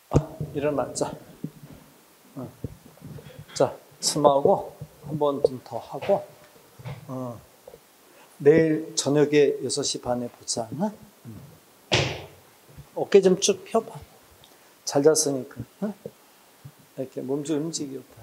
일어나자. 자, 스마하고 한 번 더 하고, 내일 저녁에 6시 반에 보자. 어깨 좀 쭉 펴봐. 잘 잤으니까. 이렇게 몸 좀 움직였다.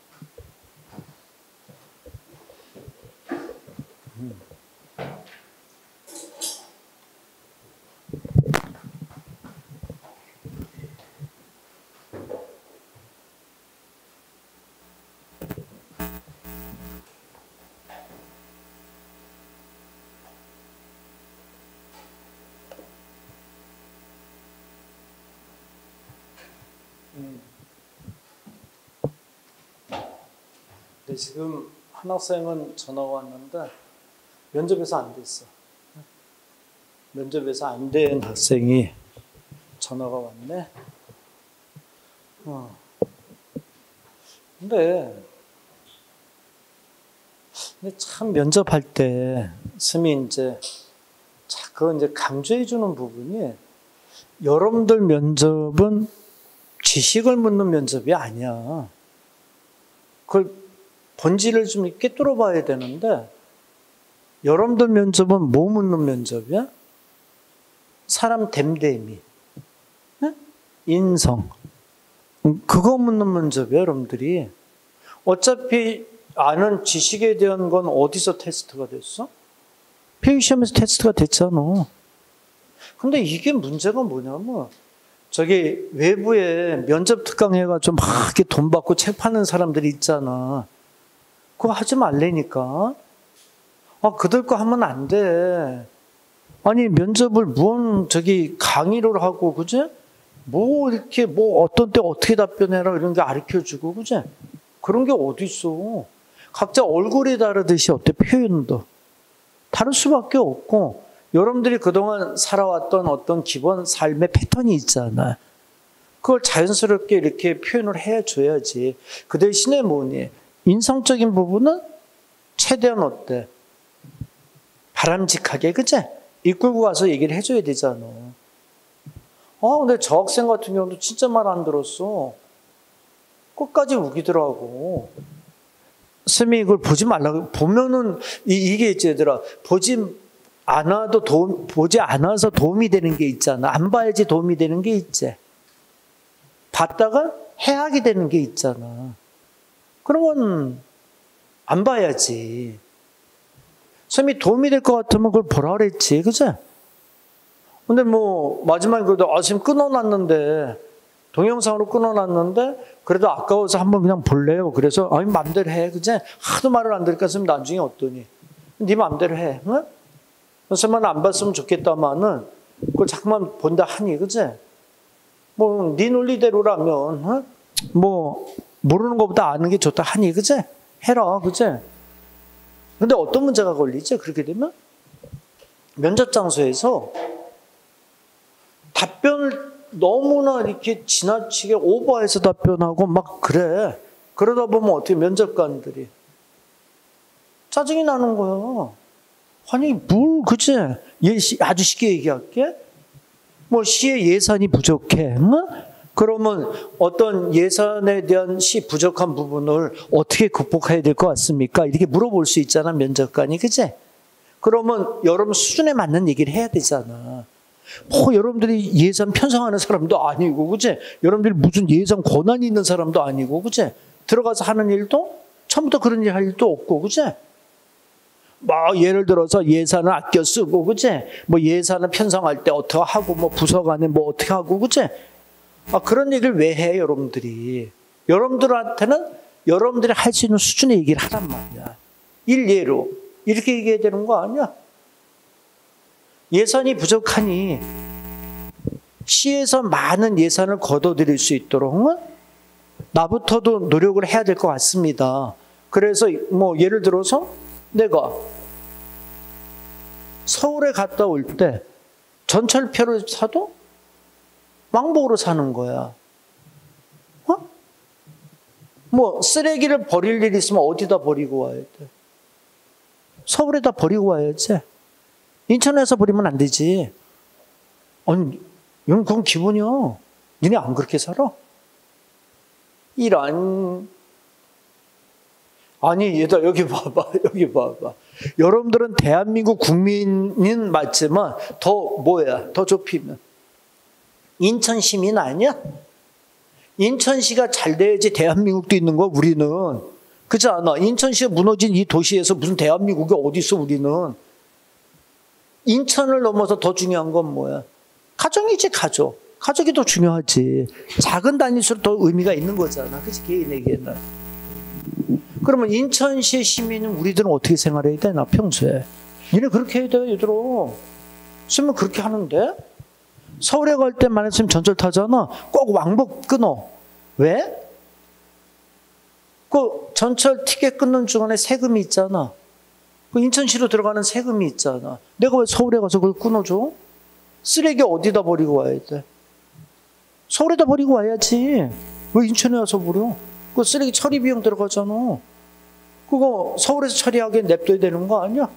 근데 지금 한 학생은 전화가 왔는데 면접에서 안 됐어. 면접에서 안 된 학생이 전화가 왔네. 근데 참 면접할 때 스미 이제 자꾸 이제 강조해 주는 부분이, 여러분들 면접은 지식을 묻는 면접이 아니야. 그걸 본질을 좀 있게 뚫어봐야 되는데, 여러분들 면접은 뭐 묻는 면접이야? 사람 됨됨이, 인성, 그거 묻는 면접이야, 여러분들이. 어차피 아는 지식에 대한 건 어디서 테스트가 됐어? 필기시험에서 테스트가 됐잖아. 근데 이게 문제가 뭐냐면, 저기 외부에 면접 특강 해가지고 막 이렇게 돈 받고 책 파는 사람들이 있잖아. 그거 하지 말라니까. 그들 거 하면 안 돼. 아니, 면접을 저기 강의를 하고, 그지? 이렇게 어떤 때 어떻게 답변해라 이런 게 가르쳐 주고, 그지? 그런 게 어디 있어. 각자 얼굴이 다르듯이 어때, 표현도 다를 수밖에 없고, 여러분들이 그동안 살아왔던 어떤 기본 삶의 패턴이 있잖아. 그걸 자연스럽게 이렇게 표현을 해줘야지. 그 대신에 뭐니? 인성적인 부분은 최대한 어때? 바람직하게, 그치? 이끌고 가서 얘기를 해줘야 되잖아. 근데 저 학생 같은 경우도 진짜 말 안 들었어. 끝까지 우기더라고. 스미 이걸 보지 말라고. 보면은, 이게 있지, 얘들아. 보지 않아서 도움이 되는 게 있잖아. 안 봐야지 도움이 되는 게 있지. 봤다가 해악이 되는 게 있잖아. 그러면 안 봐야지. 쌤이 도움이 될 것 같으면 그걸 보라 그랬지, 그치? 근데 마지막에 그래도 지금 끊어놨는데, 동영상으로 끊어놨는데, 그래도 아까워서 한번 그냥 볼래요. 그래서 맘대로 해, 그치? 하도 말을 안 들으니까 쌤 나중에 어떠니? 네 맘대로 해, 응? 쌤은 안 봤으면 좋겠다마는 그걸 자꾸만 본다 하니, 그치? 네 논리대로라면, 모르는 것보다 아는 게 좋다 하니, 그치? 해라, 그치? 근데 어떤 문제가 걸리지? 그렇게 되면? 면접 장소에서 답변을 너무나 이렇게 지나치게 오버해서 답변하고 막 그래. 그러다 보면 어떻게 면접관들이 짜증이 나는 거야. 아니, 그치? 아주 쉽게 얘기할게. 시의 예산이 부족해. 응? 그러면 어떤 예산에 대한 부족한 부분을 어떻게 극복해야 될 것 같습니까? 이렇게 물어볼 수 있잖아, 면접관이. 그치? 그러면 여러분 수준에 맞는 얘기를 해야 되잖아. 여러분들이 예산 편성하는 사람도 아니고, 그치? 여러분들이 무슨 예산 권한이 있는 사람도 아니고, 그치? 들어가서 하는 일도 처음부터 그런 일 할 일도 없고, 그치? 예를 들어서 예산을 아껴 쓰고, 그치? 예산을 편성할 때 어떻게 하고, 부서 간에 어떻게 하고, 그치? 그런 얘기를 왜 해, 여러분들이? 여러분들한테는 여러분들이 할 수 있는 수준의 얘기를 하란 말이야. 일례로. 이렇게 얘기해야 되는 거 아니야? 예산이 부족하니 시에서 많은 예산을 거둬들일 수 있도록 나부터도 노력을 해야 될 것 같습니다. 그래서 예를 들어서 내가 서울에 갔다 올 때 전철표를 사도 왕복으로 사는 거야. 쓰레기를 버릴 일이 있으면 어디다 버리고 와야 돼? 서울에다 버리고 와야지. 인천에서 버리면 안 되지. 아니, 그건 기본이야. 니네 안 그렇게 살아? 이런. 아니, 얘들아, 여기 봐봐. 여기 봐봐. 여러분들은 대한민국 국민은 맞지만 더 뭐야? 더 좁히면. 인천 시민 아니야? 인천시가 잘 돼야지 대한민국도 있는 거야, 우리는. 그렇지 않아? 인천시가 무너진 이 도시에서 무슨 대한민국이 어디 있어, 우리는. 인천을 넘어서 더 중요한 건 뭐야? 가정이지, 가족. 가족이 더 중요하지. 작은 단위일수록 더 의미가 있는 거잖아. 그치, 개인에게는. 그러면 인천시 시민은 우리들은 어떻게 생활해야 되나, 평소에? 니네 그렇게 해야 돼, 얘들아. 쓰면 그렇게 하는데? 서울에 갈 때만 했으면 전철 타잖아. 꼭 왕복 끊어. 왜? 그 전철 티켓 끊는 중간에 세금이 있잖아. 그 인천시로 들어가는 세금이 있잖아. 내가 왜 서울에 가서 그걸 끊어줘? 쓰레기 어디다 버리고 와야 돼? 서울에다 버리고 와야지. 왜 인천에 와서 버려? 그 쓰레기 처리 비용 들어가잖아. 그거 서울에서 처리하게 냅둬야 되는 거 아니야?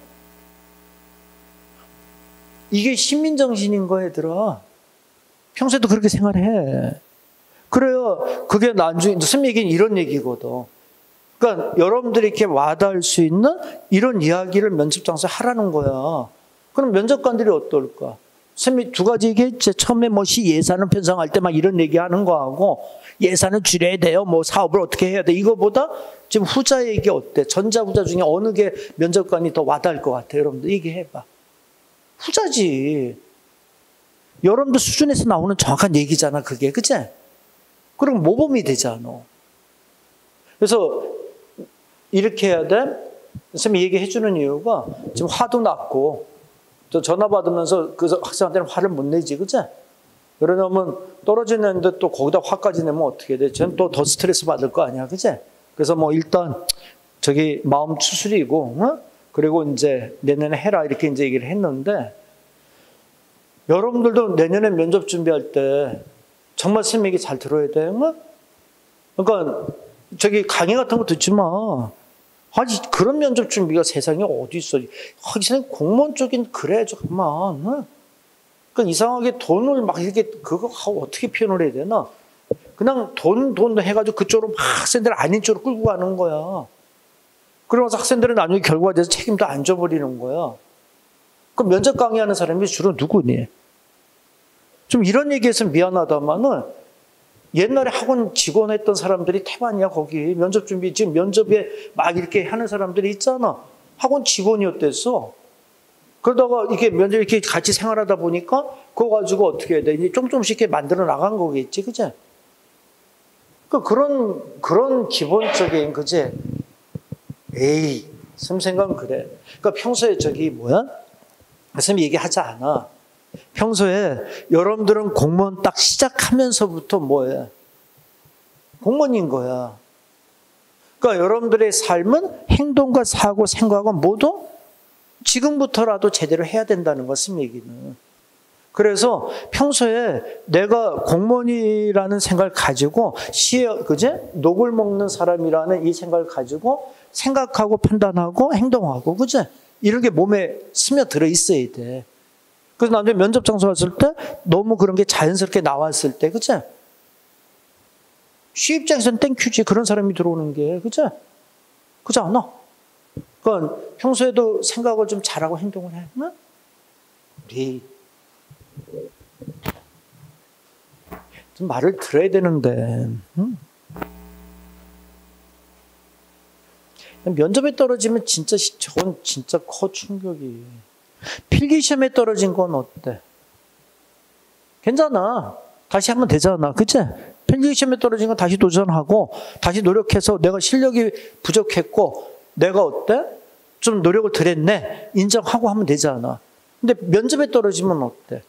이게 시민정신인 거, 얘들아. 평소에도 그렇게 생활해. 그래요. 그게 나중에, 무슨 얘기는 이런 얘기거든. 그러니까 여러분들이 이렇게 와닿을 수 있는 이런 이야기를 면접장소에 하라는 거야. 그럼 면접관들이 어떨까? 선생님이 두 가지 얘기했지. 처음에 뭐 시 예산을 편성할 때 막 이런 얘기하는 거하고 예산을 줄여야 돼요. 뭐 사업을 어떻게 해야 돼. 이거보다 지금 후자 얘기 어때? 전자 후자 중에 어느 게 면접관이 더 와닿을 것 같아? 여러분들 얘기해봐. 후자지. 여러분들 수준에서 나오는 정확한 얘기잖아, 그게. 그치? 그럼 모범이 되잖아. 그래서 이렇게 해야 돼? 선생님이 얘기해 주는 이유가 지금 화도 났고 또 전화 받으면서 그 학생한테는 화를 못 내지, 그치? 그러냐면 떨어지는데 또 거기다 화까지 내면 어떻게 돼? 쟤는 또 더 스트레스 받을 거 아니야, 그치? 그래서 뭐 일단 저기 마음 추스리고, 어? 그리고 이제 내년에 해라 이렇게 이제 얘기를 했는데 여러분들도 내년에 면접 준비할 때 정말 선생님 얘기 잘 들어야 돼. 어? 그러니까 저기 강의 같은 거 듣지 마. 아니 그런 면접 준비가 세상에 어디 있어? 선생님 공무원 쪽인 그래 잠깐만. 어? 그러니까 이상하게 돈을 막 이렇게 그거 어떻게 표현을 해야 되나? 그냥 돈 해가지고 그쪽으로 막 학생들 아닌 쪽으로 끌고 가는 거야. 그러면서 학생들은 나중에 결과에 대해서 책임도 안 져버리는 거야. 그럼 면접 강의하는 사람이 주로 누구니? 좀 이런 얘기해서 미안하다마는 옛날에 학원 직원 했던 사람들이 태반이야, 거기. 면접 준비, 지금 면접에 막 이렇게 하는 사람들이 있잖아. 학원 직원이었댔어. 그러다가 이렇게 면접 이렇게 같이 생활하다 보니까 그거 가지고 어떻게 해야 돼? 이제 조금씩 이렇게 만들어 나간 거겠지, 그치? 그런 기본적인, 그치? 에이, 선생님 생각은 그래. 그러니까 평소에 저기 뭐야? 선생님 얘기하지 않아. 평소에 여러분들은 공무원 딱 시작하면서부터 뭐야? 공무원인 거야. 그러니까 여러분들의 삶은 행동과 사고, 생각은 모두 지금부터라도 제대로 해야 된다는 것은 얘기는. 그래서 평소에 내가 공무원이라는 생각을 가지고 그제? 녹을 먹는 사람이라는 이 생각을 가지고 생각하고 판단하고 행동하고, 그제? 이런 게 몸에 스며들어 있어야 돼. 그래서 나중에 면접 장소 갔을 때 너무 그런 게 자연스럽게 나왔을 때, 그치? 쉬 입장에서는 땡큐지. 그런 사람이 들어오는 게, 그치? 그렇지 않아? 그러니까 평소에도 생각을 좀 잘하고 행동을 해. 응? 우리 좀 말을 들어야 되는데, 응? 면접에 떨어지면 저건 진짜 커 충격이. 필기시험에 떨어진 건 어때? 괜찮아. 다시 하면 되잖아. 그치? 필기시험에 떨어진 건 다시 도전하고 다시 노력해서 내가 실력이 부족했고 내가 어때? 좀 노력을 들였네. 인정하고 하면 되잖아. 근데 면접에 떨어지면 어때?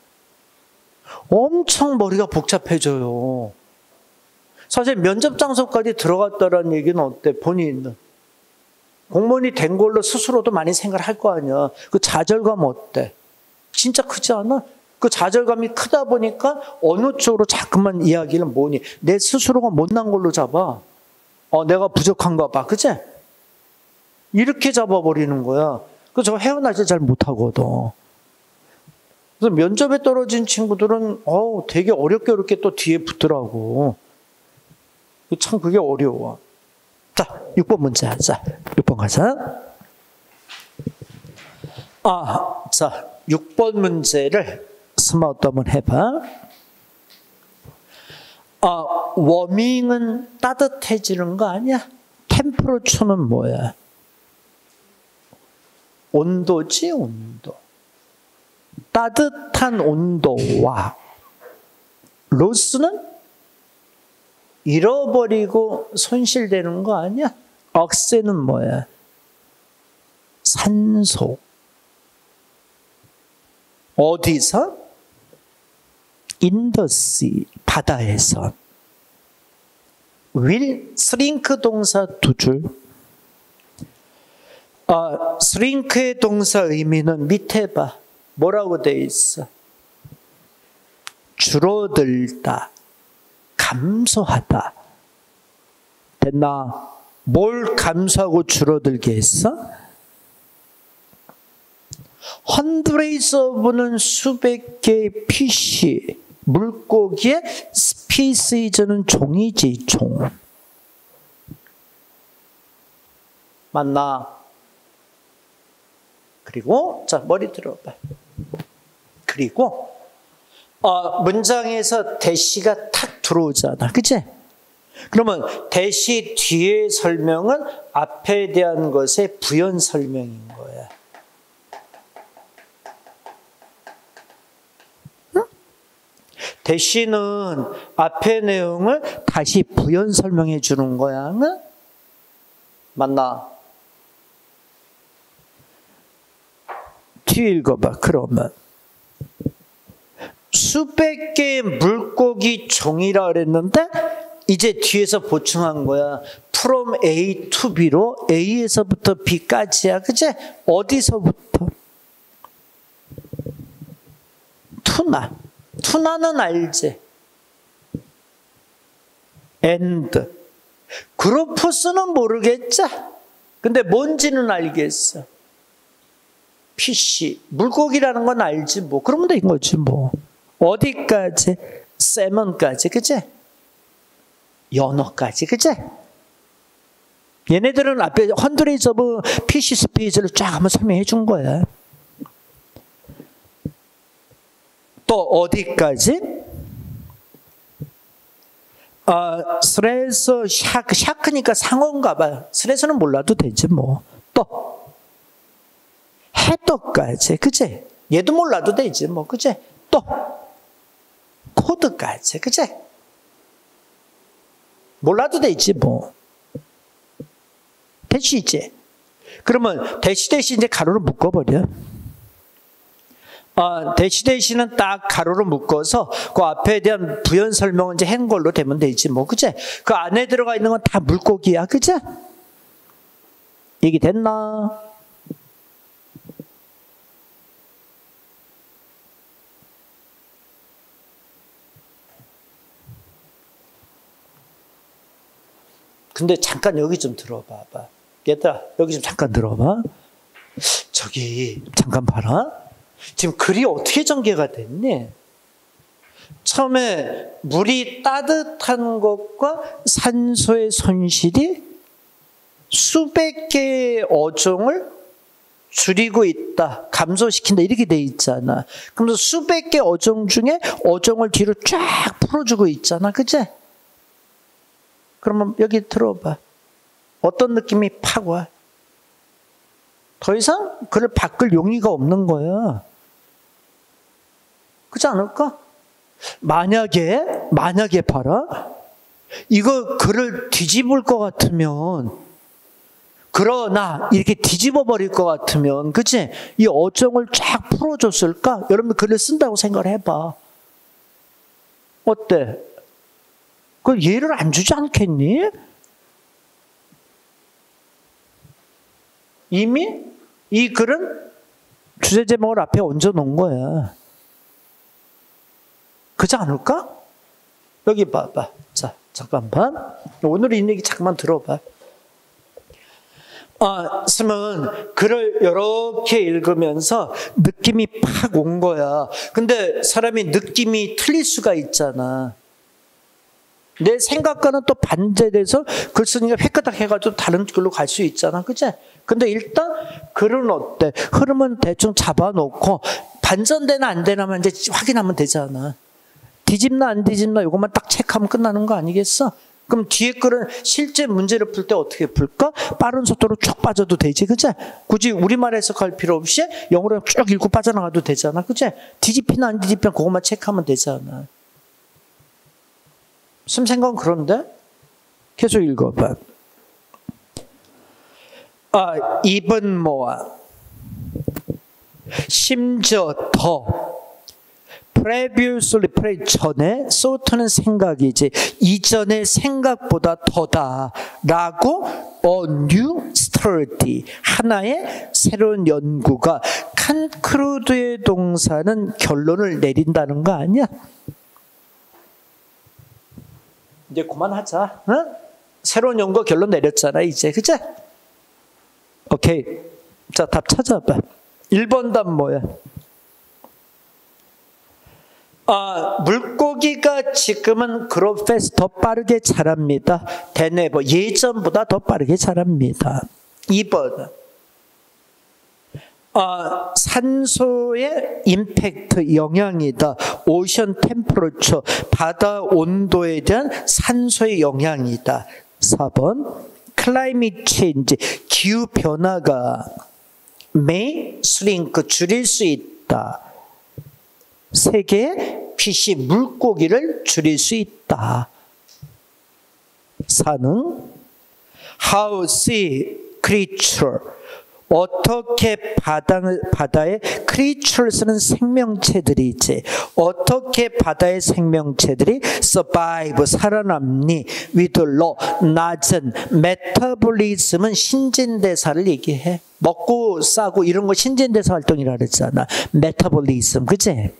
엄청 머리가 복잡해져요. 사실 면접 장소까지 들어갔다라는 얘기는 어때? 본인은. 공무원이 된 걸로 스스로도 많이 생각을 할 거 아니야. 그 좌절감 어때? 진짜 크지 않아? 그 좌절감이 크다 보니까 어느 쪽으로 자꾸만 이야기를 뭐니? 내 스스로가 못난 걸로 잡아. 내가 부족한가 봐. 그치? 이렇게 잡아버리는 거야. 그래서 저 헤어나질 잘 못하거든. 그래서 면접에 떨어진 친구들은 되게 어렵게 또 뒤에 붙더라고. 참 그게 어려워. 자, 6번 문제 하자. 6번 가자. 자, 6번 문제를 스마트 한번 해봐. 워밍은 따뜻해지는 거 아니야? 템퍼러처는 뭐야? 온도지, 온도. 따뜻한 온도와 로스는 잃어버리고 손실되는 거 아니야? 억세는 뭐야? 산소. 어디서? In the sea, 바다에서. will, shrink 동사 두 줄. shrink의 동사 의미는 밑에 봐. 뭐라고 돼 있어? 줄어들다, 감소하다. 됐나? 뭘 감소하고 줄어들게 했어? hundreds of는 수백 개의 피쉬, 물고기의 species는 종이지, 종. 맞나? 그리고 자, 머리 들어봐. 그리고 문장에서 대시가 탁 들어오잖아. 그치? 그러면 대시 뒤에 설명은 앞에 대한 것의 부연 설명인 거야. 응? 대시는 앞의 내용을 다시 부연 설명해 주는 거야. 응? 맞나? 뒤에 읽어봐. 그러면 수백 개의 물고기 종이라 그랬는데 이제 뒤에서 보충한 거야. From A to B로 A에서부터 B까지야. 그치? 어디서부터? 투나. 투나는 알지? And. 그루프스는 모르겠지? 근데 뭔지는 알겠어. 피쉬. 물고기라는 건 알지 뭐. 그러면 된 거지 뭐. 어디까지? 세먼까지. 그치? 연어까지. 그치? 얘네들은 앞에 hundreds of 피쉬 스피치를 쫙 한번 설명해 준 거야. 또 어디까지? 스레서 샤크니까 상어인가 봐요. 스레서는 몰라도 되지 뭐. 또 해떡까지. 그치? 얘도 몰라도 되지 뭐. 그치? 또 코드까지. 그치? 몰라도 되지 뭐. 대시지. 그러면 대시 이제 가로로 묶어버려. 대시는 딱 가로로 묶어서 그 앞에 대한 부연 설명은 이제 한 걸로 되면 되지 뭐. 그치? 그 안에 들어가 있는 건 다 물고기야. 그치? 얘기 됐나? 근데 잠깐 여기 좀 들어봐봐. 얘들아, 여기 좀 잠깐 들어봐. 저기, 잠깐 봐라. 지금 글이 어떻게 전개가 됐니? 처음에 물이 따뜻한 것과 산소의 손실이 수백 개의 어종을 줄이고 있다, 감소시킨다, 이렇게 돼 있잖아. 그러면서 수백 개 어종 중에 어종을 뒤로 쫙 풀어주고 있잖아. 그치? 그러면 여기 들어봐. 어떤 느낌이 팍 와? 더 이상 글을 바꿀 용의가 없는 거야. 그렇지 않을까? 만약에 봐라. 이거 글을 뒤집을 것 같으면, 그러나 이렇게 뒤집어 버릴 것 같으면, 그치? 이 어종을 쫙 풀어줬을까? 여러분 글을 쓴다고 생각을 해봐. 어때? 그 예를 안 주지 않겠니? 이미 이 글은 주제 제목을 앞에 얹어 놓은 거야. 그렇지 않을까? 여기 봐봐. 자, 잠깐만. 오늘 이 얘기 잠깐만 들어봐. 쓰면 글을 이렇게 읽으면서 느낌이 팍 온 거야. 근데 사람이 느낌이 틀릴 수가 있잖아. 내 생각과는 또 반대돼서 글 쓰니까 획가닥 해가지고 다른 글로 갈 수 있잖아. 그치? 근데 일단 글은 어때? 흐름은 대충 잡아놓고 반전되나 안 되나만 이제 확인하면 되잖아. 뒤집나 안 뒤집나 이것만 딱 체크하면 끝나는 거 아니겠어? 그럼 뒤에 글은 실제 문제를 풀 때 어떻게 풀까? 빠른 속도로 쭉 빠져도 되지, 그치? 굳이 우리말 해석할 필요 없이 영어로 쭉 읽고 빠져나가도 되잖아, 그치? 뒤집히나 안 뒤집히나 그것만 체크하면 되잖아. 무슨 생각은 그런데? 계속 읽어봐. 입은 모아. 심지어 더. previously, 전에, sought는 생각이지. 이전의 생각보다 더다. 라고 a new study. 하나의 새로운 연구가 conclude의 동사는 결론을 내린다는 거 아니야? 이제 그만하자. 응? 새로운 연구 결론 내렸잖아, 이제. 그치? 오케이. 자, 답 찾아봐. 1번 답 뭐야? 물고기가 지금은 그로패스 더 빠르게 자랍니다. 대네버 예전보다 더 빠르게 자랍니다. 2번. 산소의 임팩트, 영향이다. 오션 템퍼러처, 바다 온도에 대한 산소의 영향이다. 4번. 클라이밋 체인지, 기후 변화가 may shrink, 줄일 수 있다. 세계의 피시, 물고기를 줄일 수 있다. 4는 how sea creature, 어떻게 바다의 creatures는 생명체들이지. 어떻게 바다의 생명체들이 survive, 살아남니. with low, 낮은 metabolism은 신진대사를 얘기해. 먹고 싸고 이런 거 신진대사 활동이라 그랬잖아. metabolism, 그치?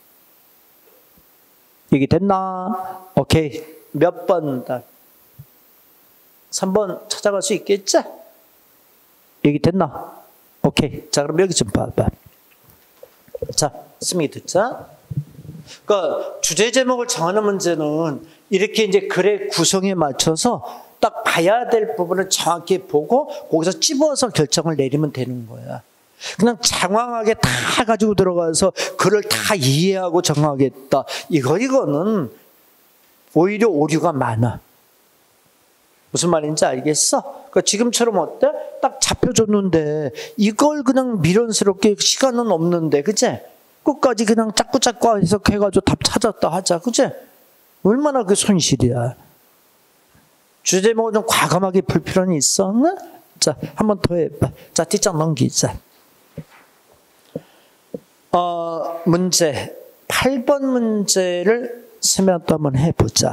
얘기 됐나? 오케이. 몇 번 다? 3번 찾아갈 수 있겠지? 얘기 됐나? 오케이. 자, 그럼 여기 좀 봐봐. 자, 스미 듣자. 그러니까 주제 제목을 정하는 문제는 이렇게 이제 글의 구성에 맞춰서 딱 봐야 될 부분을 정확히 보고 거기서 찝어서 결정을 내리면 되는 거야. 그냥 장황하게 다 가지고 들어가서 글을 다 이해하고 정하겠다. 이거는 오히려 오류가 많아. 무슨 말인지 알겠어? 그러니까 지금처럼 어때? 딱 잡혀줬는데 이걸 그냥 미련스럽게 시간은 없는데, 그치? 끝까지 그냥 자꾸 해석해가지고 답 찾았다 하자, 그치? 얼마나 그 손실이야. 주제목을 좀 과감하게 풀 필요는 있어. 응? 자, 한 번 더 해봐. 자, 뒷장 넘기자. 문제 8번 문제를 쓰면 또 한번 해보자.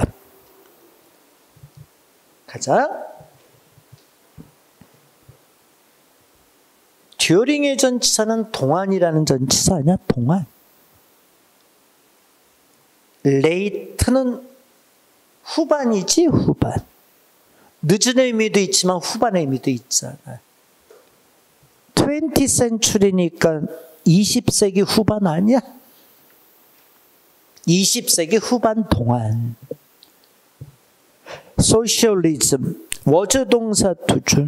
가자. 듀어링의 전치사는 동안이라는 전치사 아니야? 동안. 레이트는 후반이지, 후반. 늦은 의미도 있지만 후반 의미도 있잖아. 20th century니까 20세기 후반 아니야? 20세기 후반 동안. 소셜리즘, 워저동사 두 줄.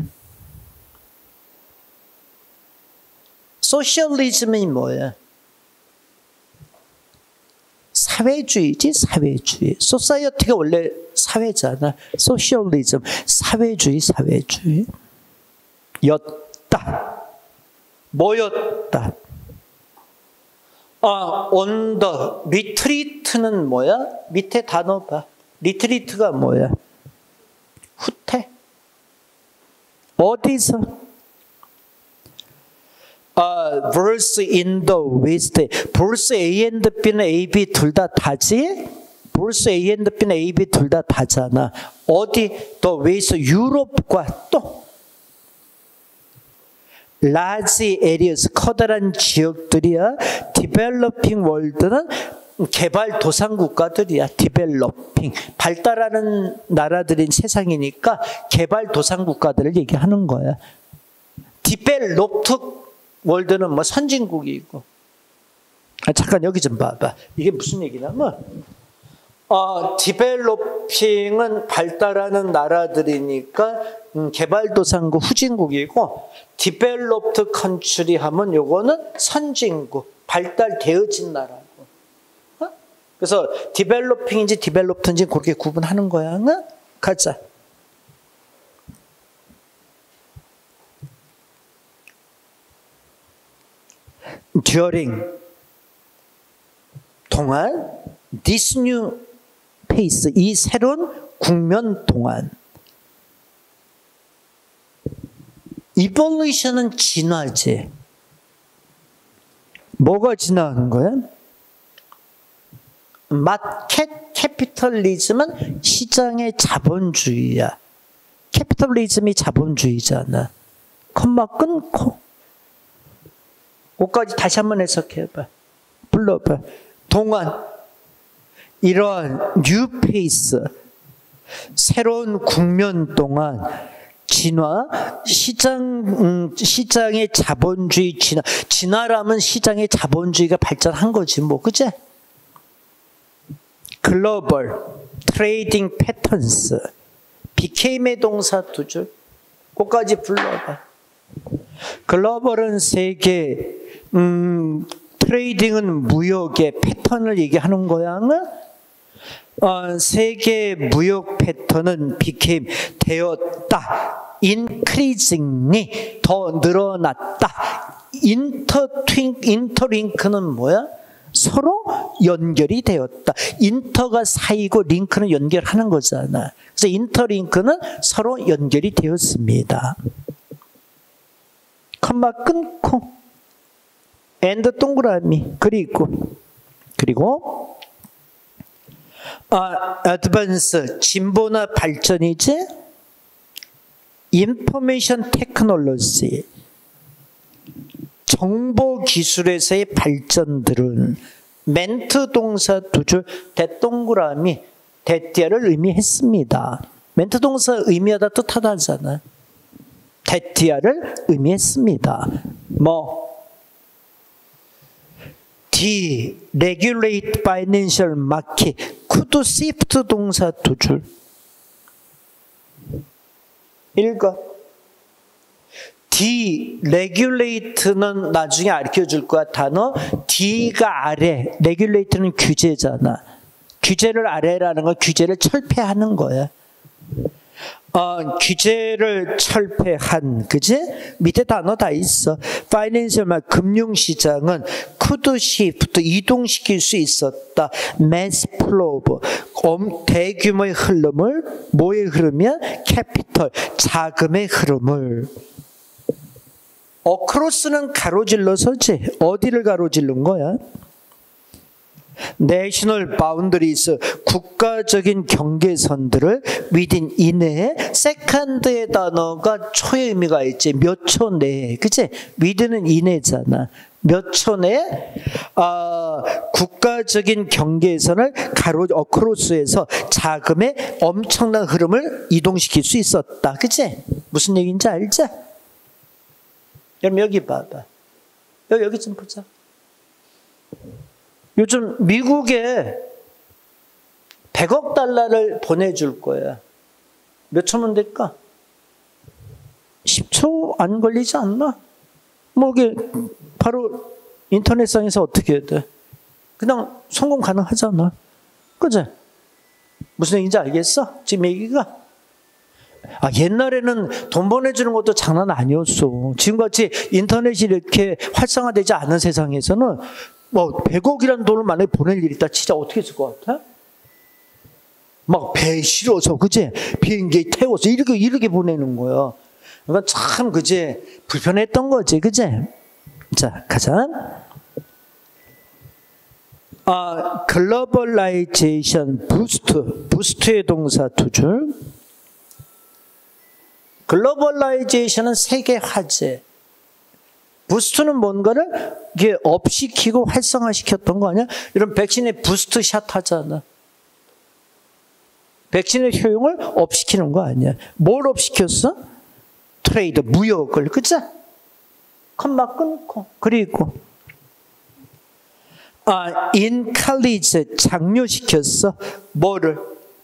소셜리즘이 뭐야? 사회주의지, 사회주의. 소사이어티가 원래 사회잖아. 소셜리즘, 사회주의, 사회주의. 였다. 뭐였다? 온더, 리트리트는 뭐야? 밑에 단어 봐. 리트리트가 뭐야? 후퇴. 어디서? verse in the west. verse A and B는 A, B 둘 다 다지? verse A and B는 A, B 둘 다 다잖아. 어디? the west, 유럽과 또 large areas, 커다란 지역들이야. developing world는 개발도상국가들이야. developing, 발달하는 나라들인 세상이니까 개발도상국가들을 얘기하는 거야. 디벨롭드 월드는 뭐 선진국이고. 잠깐 여기 좀 봐봐. 이게 무슨 얘기냐면 디벨로핑은 발달하는 나라들이니까 개발도상국 후진국이고, 디벨롭드 컨트리 하면 요거는 선진국, 발달되어진 나라고. 그래서 디벨로핑인지 디벨롭드인지 그렇게 구분하는 거야. 가자. during 동안 this new pace, 이 새로운 국면 동안. evolution은 진화지. 뭐가 진화하는 거야? 마켓 캐피털리즘은 시장의 자본주의야. 캐피털리즘이 자본주의잖아. 콤마 끊고. 그거까지 다시 한번 해석해봐. 불러봐. 동안 이러한 뉴 페이스, 새로운 국면 동안 진화, 시장의 자본주의 진화라면 시장의 자본주의가 발전한 거지 뭐, 그치? 글로벌 트레이딩 패턴스, became의 동사 두 줄, 그거까지 불러봐. 글로벌은 세계, 트레이딩은 무역의 패턴을 얘기하는 거야. 세계 무역 패턴은 became 되었다. increasingly 더 늘어났다. 인터링크는 뭐야? 서로 연결이 되었다. 인터가 사이고 링크는 연결하는 거잖아. 그래서 인터링크는 서로 연결이 되었습니다. 컴마 끊고 엔드 동그라미. 그리고 어드밴스 진보나 발전이지. 인포메이션 테크놀로지 정보 기술에서의 발전들은 멘트 동사 두 줄 대동그라미 대띠아를 의미했습니다. 멘트 동사 의미하다 뜻하다잖아. 대띠아를 의미했습니다. deregulate financial market could shift 동사 두 줄. 읽어. deregulate는 나중에 알려줄 거야. 단어 D가 아래, regulate는 규제잖아. 규제를 아래라는 건 규제를 철폐하는 거야. 규제를 철폐한, 그지? 밑에 단어 다 있어. 파이낸셜 금융시장은 could shift 이동시킬 수 있었다. mass flow 대규모의 흐름을 뭐의 흐름이야? 캐피털 자금의 흐름을. 어크로스는 가로질러서지. 어디를 가로질른 거야? 내셔널 바운더리스 국가적인 경계선들을 within 이내에 세컨드의 단어가 초의 의미가 있지. 몇 초 내에, 그치? within은 이내잖아. 몇 초 내에 국가적인 경계선을 어크로스에서 자금의 엄청난 흐름을 이동시킬 수 있었다. 그치? 무슨 얘기인지 알지? 여러분 여기 봐봐. 여기 좀 보자. 요즘 미국에 100억 달러를 보내줄 거야. 몇 초면 될까? 10초 안 걸리지 않나? 이게 바로 인터넷상에서 어떻게 해야 돼? 그냥 성공 가능하잖아. 그치? 무슨 얘기인지 알겠어? 지금 얘기가? 옛날에는 돈 보내주는 것도 장난 아니었어. 지금같이 인터넷이 이렇게 활성화되지 않은 세상에서는 100억이라는 돈을 만약에 보낼 일이 있다. 진짜 어떻게 했을 것 같아? 배 실어서, 그치? 비행기에 태워서 이렇게 보내는 거야. 그러니까 참, 그치? 불편했던 거지, 그치? 자, 가자. 글로벌라이제이션 부스트의 동사 두 줄. 글로벌라이제이션은 세계 화제. 부스트는 뭔가를 이게 업시키고 활성화시켰던 거 아니야? 이런 백신의 부스트 샷 하잖아. 백신의 효용을 업시키는 거 아니야? 뭘 업시켰어? 트레이드, 무역을, 그치? 컴마 끊고. 그리고 in college 장려시켰어. 뭐를?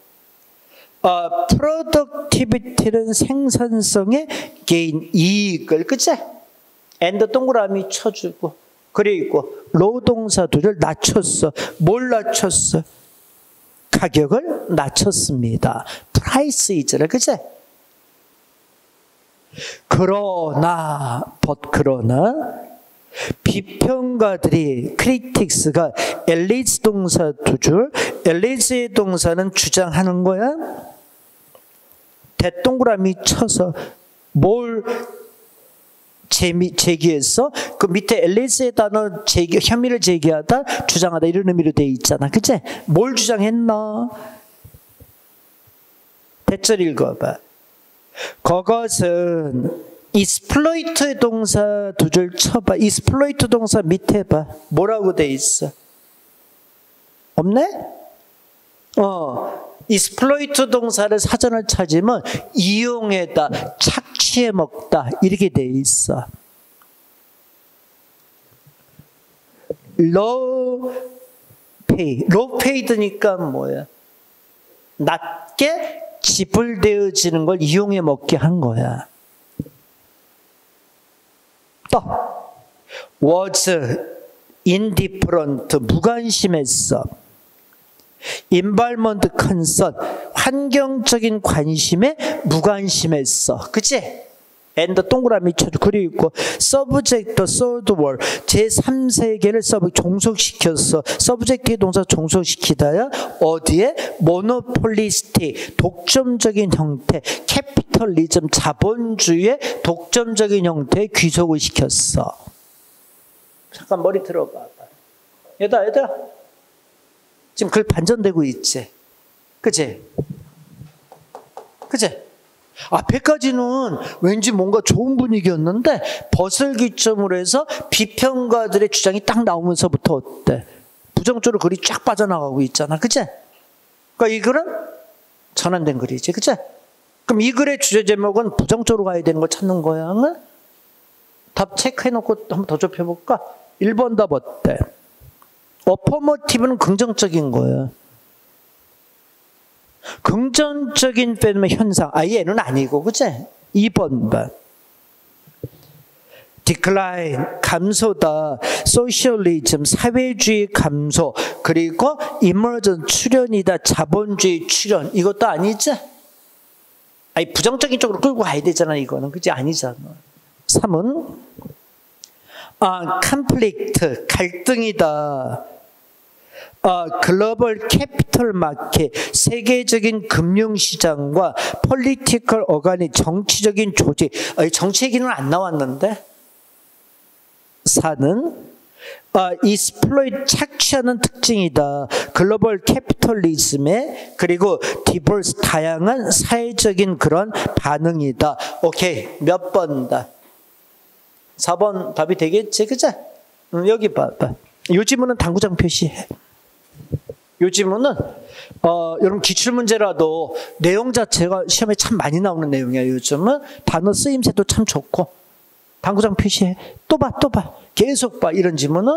productivity는 생산성의 gain, 이익을, 그치? and 동그라미 쳐주고. 그리고 노동사들을 낮췄어. 뭘 낮췄어? 가격을 낮췄습니다. price이잖아, 그치? 그러나 비평가들이 critics가 엘리즈 동사 두 줄, 엘리즈의 동사는 주장하는 거야. 대동그라미 쳐서 뭘 제기했어? 그 밑에 엘리즈의 단어 혐의를 제기하다, 주장하다 이런 의미로 돼 있잖아, 그치? 뭘 주장했나? 대절 읽어봐. 그것은 exploit 동사 두 줄 쳐봐. exploit 동사 밑에 봐. 뭐라고 돼 있어? 없네? exploit 동사를 사전을 찾으면 이용해다, 착취해 먹다 이렇게 돼 있어. low paid니까 뭐야? 낮게 지불되어지는 걸 이용해 먹게 한 거야. 또 was indifferent 무관심했어. environment concern 환경적인 관심에 무관심했어. 그치? and 동그라미 쳐줘. 그리고 subject third word 제3세계를 종속시켰어. subject의 동사 종속시키다야 어디에? monopolistic 독점적인 형태, capitalism 자본주의의 독점적인 형태에 귀속을 시켰어. 잠깐 머리 들어봐. 얘들아 지금 글 반전되고 있지? 그치? 앞에까지는 왠지 뭔가 좋은 분위기였는데 벗을 기점으로 해서 비평가들의 주장이 딱 나오면서부터 어때? 부정적으로 글이 쫙 빠져나가고 있잖아. 그치? 그러니까 이 글은 전환된 글이지. 그치? 그럼 이 글의 주제 제목은 부정적으로 가야 되는 걸 찾는 거야. 응? 답 체크해놓고 한번 더 좁혀볼까? 1번 답 어때? 어퍼머티브는 긍정적인 거야. 긍정적인 페노멘 현상. 얘는 아니고, 그치? 2번 봐. decline, 감소다. socialism, 사회주의 감소. 그리고 emergence, 출현이다. 자본주의 출현. 이것도 아니지? 부정적인 쪽으로 끌고 가야 되잖아, 이거는. 그치? 아니잖아. 3은 conflict, 갈등이다. 글로벌 캐피털 마켓, 세계적인 금융시장과 폴리티컬 어간이 정치적인 조직. 정치 얘기는 안 나왔는데? 4는 exploit, 착취하는 특징이다. 글로벌 캐피털리즘의 그리고 디버스, 다양한 사회적인 그런 반응이다. 오케이, 몇 번다? 4번 답이 되겠지, 그치? 여기 봐봐. 요 지문은 당구장 표시해. 요 지문은 여러분 기출문제라도 내용 자체가 시험에 참 많이 나오는 내용이야. 요즘은 단어 쓰임새도 참 좋고 당구장 표시해. 또 봐. 계속 봐. 이런 지문은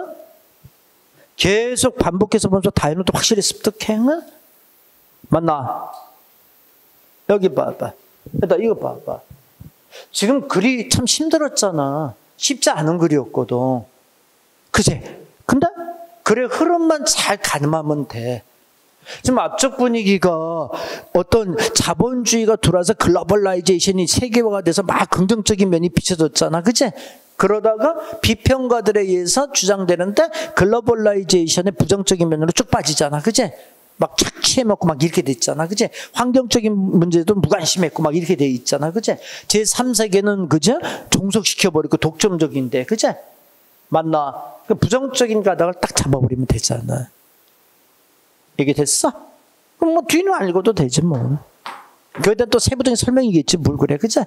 계속 반복해서 보면서 다 해놓도 확실히 습득해. 맞나? 여기 봐봐. 이거 봐봐. 지금 글이 참 힘들었잖아. 쉽지 않은 글이었거든. 그치? 근데 글의 흐름만 잘 가늠하면 돼. 지금 앞쪽 분위기가 어떤 자본주의가 들어와서 글로벌라이제이션이 세계화가 돼서 막 긍정적인 면이 비춰졌잖아. 그치? 그러다가 비평가들에 의해서 주장되는데 글로벌라이제이션의 부정적인 면으로 쭉 빠지잖아. 그치? 막 착취해먹고 막 이렇게 돼 있잖아. 그치? 환경적인 문제도 무관심했고 막 이렇게 돼 있잖아. 그치? 제3세계는 그죠? 종속시켜버리고 독점적인데. 그치? 맞나? 그 부정적인 가닥을 딱 잡아버리면 되잖아. 이게 됐어? 그럼 뭐 뒤는 안 읽어도 되지 뭐. 그에 대한 또 세부적인 설명이겠지 뭘 그래. 그치?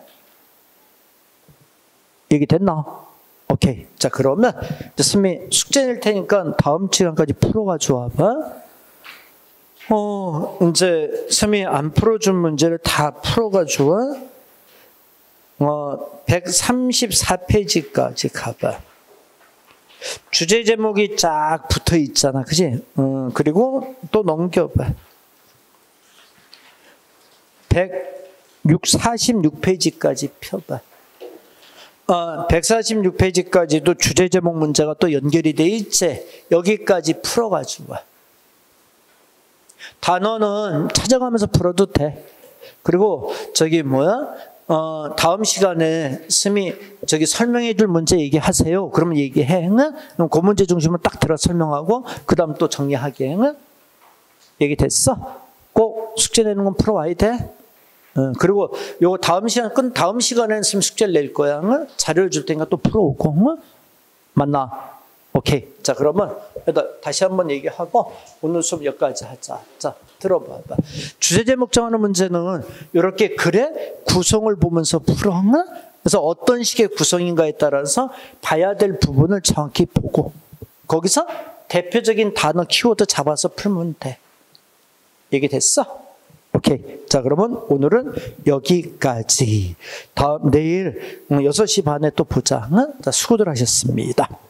얘기 됐나? 오케이. 자 그러면 선생님이 숙제 낼 테니까 다음 시간까지 풀어가지고 와봐. 이제 선생님이 안 풀어준 문제를 다 풀어가지고 134페이지까지 가봐. 주제 제목이 쫙 붙어 있잖아. 그지? 그리고 또 넘겨봐. 146페이지까지 펴봐. 146페이지까지도 주제 제목 문제가 또 연결이 돼 있지. 여기까지 풀어가지고 와. 단어는 찾아가면서 풀어도 돼. 그리고 다음 시간에 스미 설명해 줄 문제 얘기하세요. 그러면 얘기해. 응? 그럼 그 문제 중심으로 딱 들어 설명하고 그 다음 또 정리하게. 응? 얘기됐어? 꼭 숙제 내는 건 풀어와야 돼. 그리고 요거 다음 시간에는 숙제를 낼 거야. 응? 자료를 줄 테니까 또 풀어오고. 응? 맞나? 오케이. 자, 그러면 다시 한번 얘기하고 오늘 수업 여기까지 하자. 자, 들어봐봐. 주제 제목 정하는 문제는 이렇게 글의 구성을 보면서 풀어. 응? 그래서 어떤 식의 구성인가에 따라서 봐야 될 부분을 정확히 보고 거기서 대표적인 단어 키워드 잡아서 풀면 돼. 얘기됐어? 오케이. 자, 그러면 오늘은 여기까지. 내일 6시 반에 또 보자. 응? 자, 수고들 하셨습니다.